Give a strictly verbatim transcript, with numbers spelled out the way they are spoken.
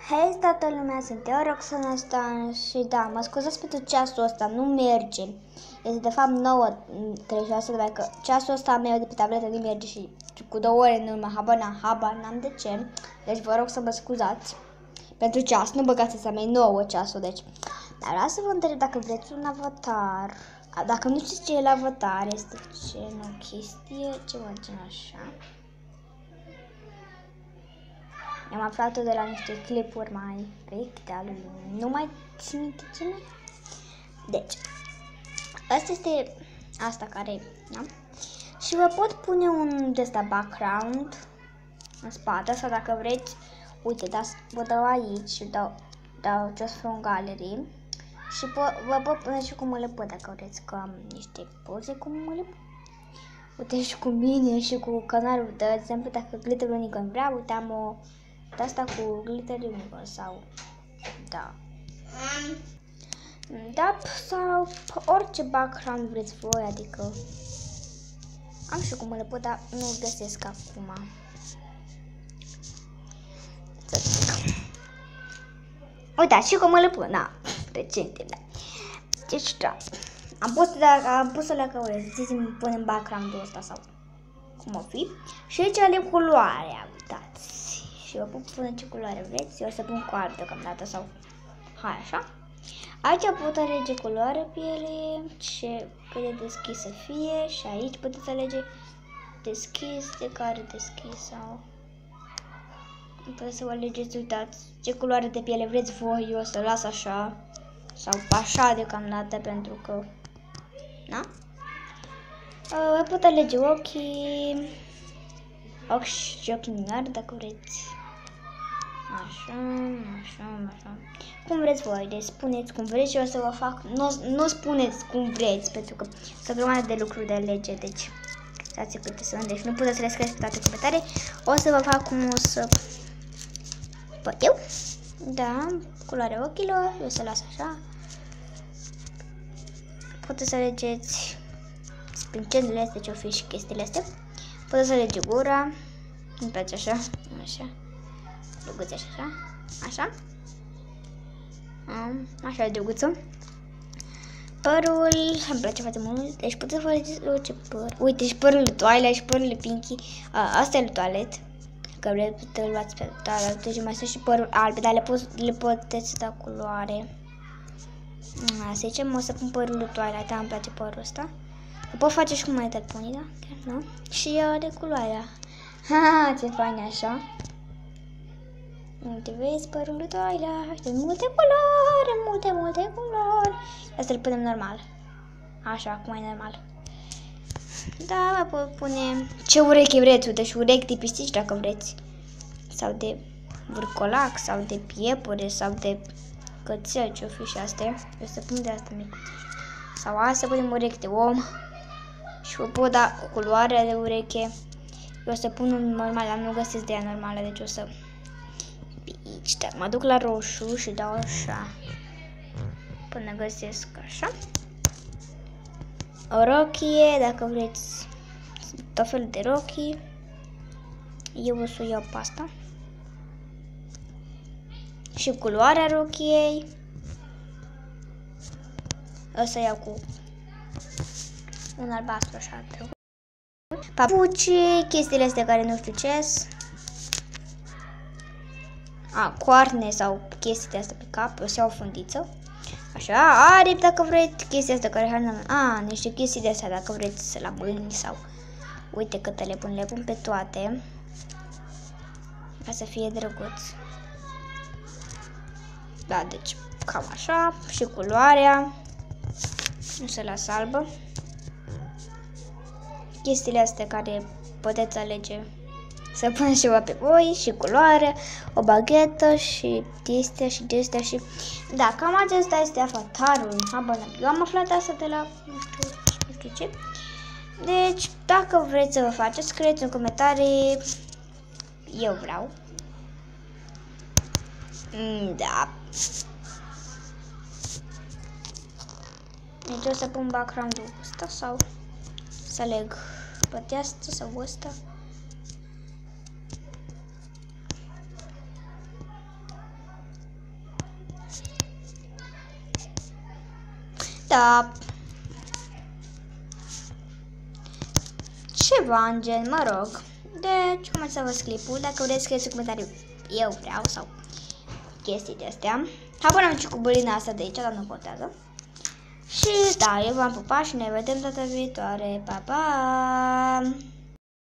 Hei, toată lumea, sunt eu, Roxana asta și da, mă scuzați pentru ceasul ăsta, nu merge. Este de fapt nouă treizeci și șase, dar că ceasul ăsta meu de pe tabletă nu merge și cu două ore în urmă, habar n-am, habar n-am de ce. Deci vă rog să mă scuzați pentru ceas, nu băgați să mai nouă ceasul, deci. Dar vreau să vă întreb dacă vreți un avatar. Dacă nu știți ce e la avatar, este gen o chestie, ceva gen așa. Am aflat-o de la niște clipuri mai vechi de-a lui, nu mai țin minte cine. Deci, asta este asta care, da? Și vă pot pune un de ăsta background în spate sau dacă vreți, uite, da, vă dau aici și dau, dau just from gallery și po vă pot pune și cu mălăpă dacă vreți, că am niște poze cu mălăpă. Uite și cu mine și cu canalul, de exemplu, dacă Glitter Unicorn vrea, uite, am o de asta cu Glitter Unicorn sau, da, da, sau orice background vreți voi, adică am și cum le pot, dar nu găsesc acum. Uitați, și cum le pun, da, recentele. Deci, da, am pus, dacă am pus-o la căure, să ziceți, îmi pun în background-ul ăsta sau cum o fi. Și aici ale culoarea, uitați. Și eu pot pune ce culoare vreți, eu o să pun cu alb deocamdată sau hai așa. Aici pot alege culoare piele, ce cât de deschis să fie și aici puteți alege deschis, de care deschis sau puteți să vă alegeți, uitați ce culoare de piele vreți voi, eu o să las așa sau așa deocamdată pentru că, da? Uh, pot alege ochii, ochi și ochi minari dacă vreți. Așa, așa, așa. Cum vreți voi, deci spuneți cum vreți și o să vă fac, nu, nu spuneți cum vreți, pentru că sunt o grămadă de lucruri de lege, deci stați câte sunt, deci nu puteți să le scrieți pe toate comentarii. O să vă fac cum o să văd eu, da, culoarea ochilor, eu o să las așa. Puteți să alegeți sprâncenele astea, ce-o fi și chestiile astea. Puteți să alege gura, îmi place așa, așa. Drăguț așa, așa, așa e drăguță. Părul, îmi place foarte mult, deci puteți să faceți orice păr. Uite, și părul lui Twilight și părul lui Pinky, a, asta e lui Toilet, că vreți să luați pe Toilet, deci mai sunt și părul albe, dar le, pot, le puteți da culoare. Să zicem, o să pun părul lui Twilight, da, îmi place părul ăsta. Că pot face și cu mai tare puni, da? Chiar, nu? Și eu de culoarea. Ha, ce fain așa. Uite, vezi părul lui Twilight, de multe culori, multe, multe culori. Asta le punem normal. Așa, cum e normal. Da, vă pot pune ce urechi vreți, uite, și urechi de pisici dacă vreți. Sau de vârcolac, sau de piepure, sau de cățel, ce-o fi și astea. Eu să pun de asta micuțe. Sau asta punem urechi de om. Și vă pot da cu culoarea de ureche. Eu o să pun un normal, dar nu găsesc de ea normală, deci o să... Aici, da, mă duc la roșu și dau așa până găsesc așa. O rochie, dacă vreți tot felul de rochii. Eu o să iau pe asta. Și culoarea rochiei o să iau cu un albastru așa. Papuci, chestiile astea care nu știu ce A, coarne sau chestii de astea pe cap, o să iau o fundiță. Așa, aripi dacă vreți, chestii astea care... A, niște chestii de astea dacă vreți la mâini sau... Uite câte le pun, le pun pe toate. Ca să fie drăguț. Da, deci cam așa. Și culoarea. Nu se lasă albă. Chestiile astea care puteți alege să puneți ceva pe voi și culoare, o baghetă și chestia și gestea și... Da, cam acesta este avatarul. Eu am aflat asta de la nu știu, nu știu ce. Deci, dacă vreți să vă faceți, scrieți în comentarii. Eu vreau. Da. Deci o să pun background-ul ăsta sau să leg pe asta sau ăsta. Da. Ceva în gen, mă rog. Deci, cum să vă clipul, dacă vreți scrieți în comentariu, eu vreau sau chestii de astea. Habar n-am ce cu bulina asta de aici, dar nu contează. Și da, eu v-am pupat și ne vedem data viitoare. Pa, pa!